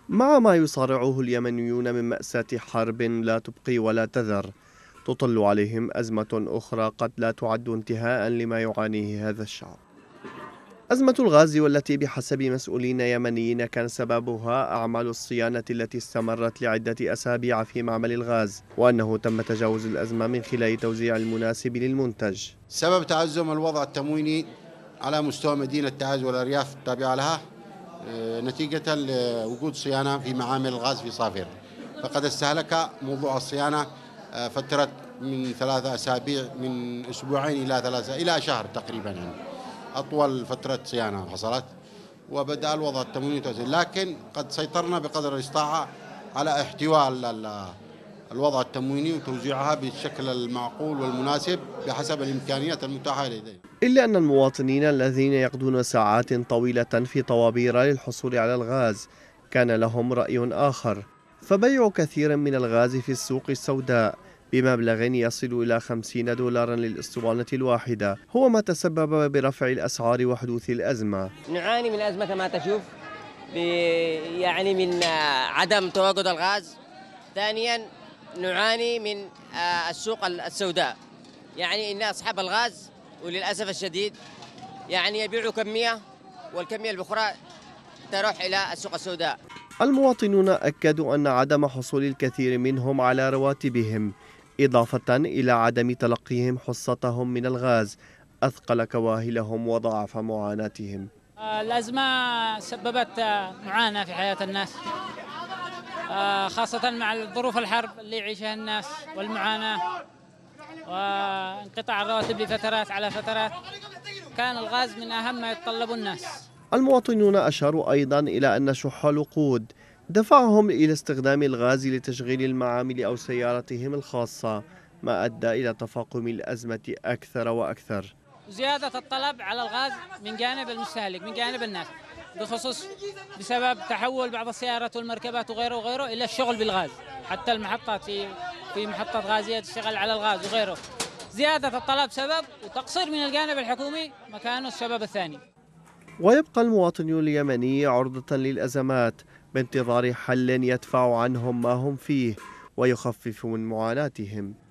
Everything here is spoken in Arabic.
مع ما يصارعه اليمنيون من مأساة حرب لا تبقي ولا تذر، تطل عليهم أزمة أخرى قد لا تعد انتهاء لما يعانيه هذا الشعب. أزمة الغاز، والتي بحسب مسؤولين يمنيين كان سببها أعمال الصيانة التي استمرت لعدة أسابيع في معمل الغاز، وأنه تم تجاوز الأزمة من خلال توزيع المناسب للمنتج. سبب تعزم الوضع التمويني على مستوى مدينة تعز والأرياف التابعة لها نتيجة لوجود صيانة في معامل الغاز في صافر، فقد استهلك موضوع الصيانة فترة من 3 أسابيع، من أسبوعين إلى 3 إلى شهر تقريبا، يعني أطول فترة صيانة حصلت، وبدأ الوضع التمويني يتوازن، لكن قد سيطرنا بقدر الاستطاعة على احتواء الوضع التمويني وتوزيعها بالشكل المعقول والمناسب بحسب الإمكانيات المتاحة لدينا. إلا أن المواطنين الذين يقضون ساعات طويلة في طوابير للحصول على الغاز كان لهم رأي آخر، فبيع كثير من الغاز في السوق السوداء بمبلغ يصل إلى 50 دولارا للأسطوانة الواحدة هو ما تسبب برفع الأسعار وحدوث الأزمة. نعاني من أزمة كما تشوف، يعني من عدم تواجد الغاز. ثانيا نعاني من السوق السوداء، يعني إن أصحاب الغاز وللأسف الشديد يعني يبيعوا كمية، والكمية الأخرى تروح إلى السوق السوداء. المواطنون أكدوا أن عدم حصول الكثير منهم على رواتبهم، إضافة إلى عدم تلقيهم حصتهم من الغاز، أثقل كواهلهم وضاعف معاناتهم. الأزمة سببت معاناة في حياة الناس، خاصة مع ظروف الحرب اللي يعيشها الناس والمعاناة وانقطاع الرواتب لفترات على فترات. كان الغاز من أهم ما يتطلبه الناس. المواطنون أشاروا أيضا إلى أن شح الوقود دفعهم إلى استخدام الغاز لتشغيل المعامل أو سيارتهم الخاصة، ما أدى إلى تفاقم الأزمة أكثر وأكثر. زيادة الطلب على الغاز من جانب المستهلك، من جانب الناس، بخصوص بسبب تحول بعض السيارات والمركبات وغيره وغيره إلى الشغل بالغاز. حتى المحطات في محطة غازية تشتغل على الغاز وغيره. زيادة الطلب سبب، وتقصير من الجانب الحكومي مكانه السبب الثاني. ويبقى المواطن اليمني عرضة للأزمات بانتظار حل يدفع عنهم ما هم فيه ويخفف من معاناتهم.